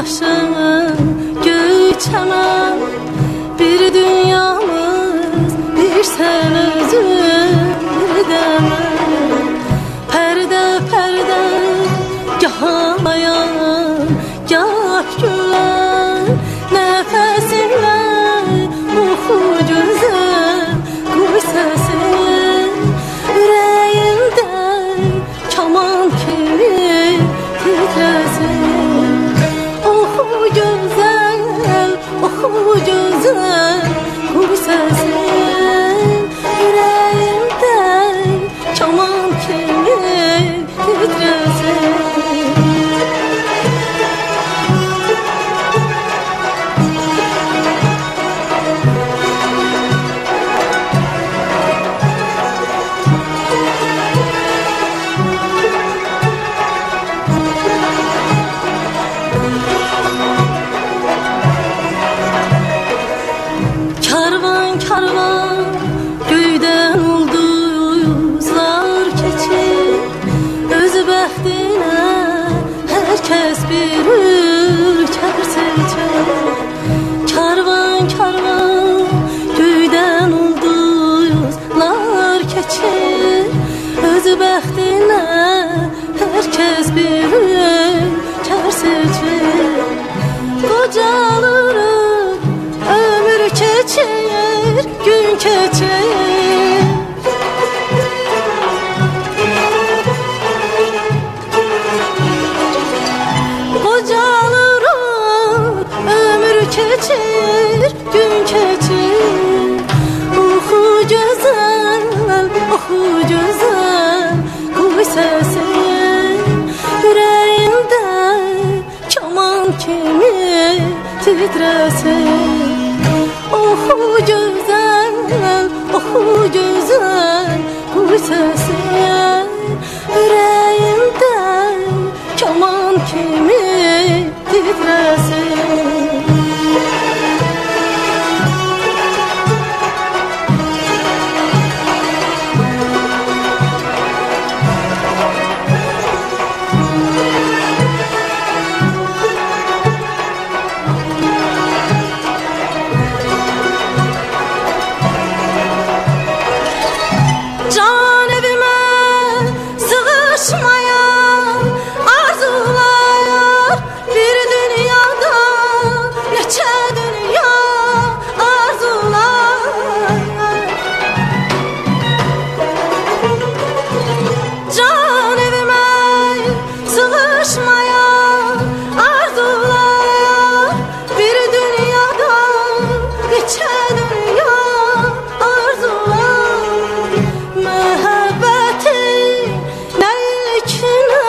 başım göçemem. Bir dünyamız, bir sen özün demem. Perde perde gah ağlayan, gah gülen, nefesinle oku gözüm, kuy sesin. Yüreğimde kaman kimi titresin. Oku güzel, oku güzel, kuy sesin. Yüreğimde kaman kimi titresin. Karvan karvan göyden ulduzlar keçir. Öz bəxtinə herkes bir ülker seçer. Karvan karvan göyden ulduzlar keçir. Öz bəxtinə herkes bir ülker seçer. Qocalırıq, ömür keçir, gün keçir. Qocalırıq, ömür keçir, gün keçir. Oxu gözəl, oxu gözəl, qoy səsin. Ürəyimdə kaman kimi titresin. Oxu gözəl, oxu gözəl, qoy səsin. Ürəyimdə kaman kimi titresin. Can evime sığışmayan arzular, bir dünyada neçə dünya arzular. Can evime sığışmayan arzular, bir dünyada neçə dünya arzular. Məhəbbətin nə ilkinə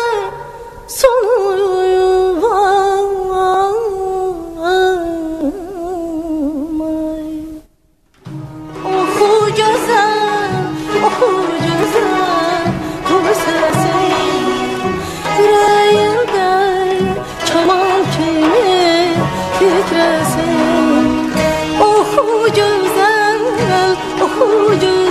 sonu var. Oxu gözəl, oxu gözəl, qoy səsin. Ürəyimdə kaman kimi titresin. Oxu gözəl, oxu gözəl,